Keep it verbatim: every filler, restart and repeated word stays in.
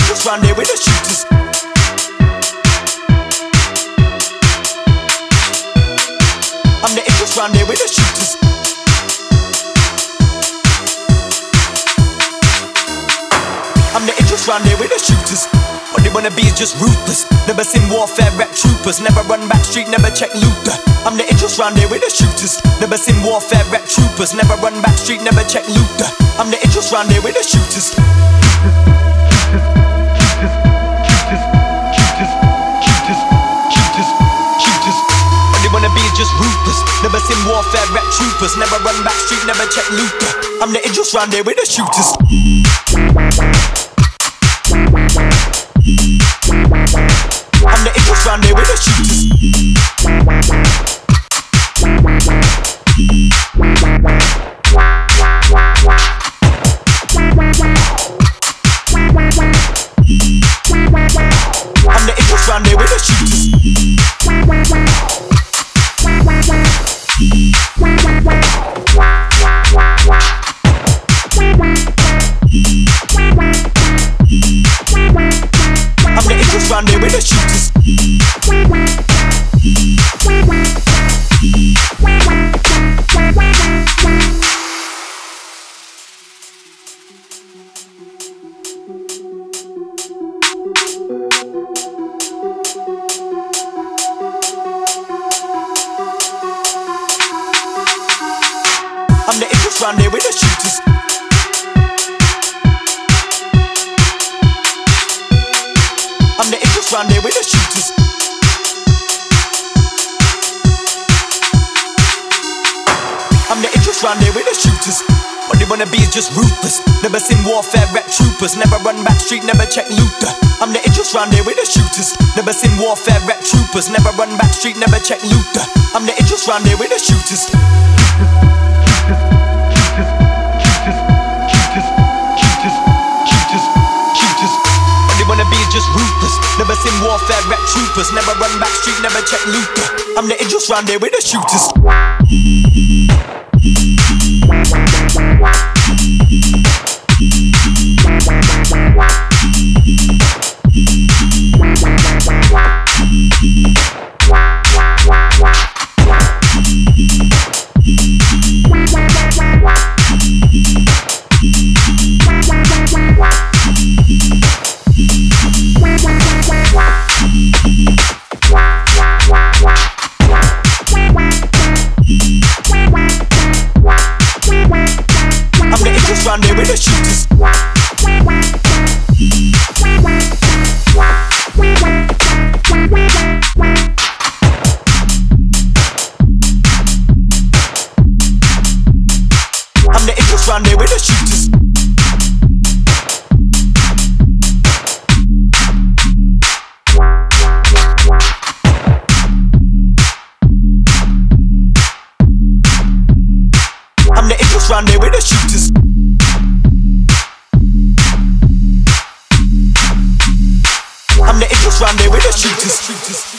interest round here with the shooters. I'm the interest round here with the shooters. I'm the interest round here with the shooters. What they wanna be is just ruthless. Never seen warfare, rap troopers. Never run back street, never check looter. I'm the interest round here with the shooters. Never seen warfare, rap troopers. Never run back street, never check looter. I'm the interest round here with the shooters. What they wanna be is just ruthless. Never seen warfare, rap troopers. Never run back street, never check looter. I'm the interest round here with the shooters. I'm the interest round here with the shooters. I'm the interest round here with the shooters. I'm the interest round here with the shooters. I'm the interest round here with the shooters. I'm the interest round here with the shooters. I'm the interest round here with the shooters. What they wanna be is just ruthless. Never seen warfare, rap troopers. Never run back street, never check looter. I'm the interest round here with the shooters. Never seen warfare, rap troopers. Never run back street, never check looter. I'm the interest round here with the shooters. Wanna be just ruthless. Never seen warfare, rap troopers. Never run back street, never check looter. I'm the interest round here with the shooters. I'm the interest round here with the shooters. I'm the interest round here with the shooters. I'm the interest round here with the shooters. I'm the interest round here with the shooters.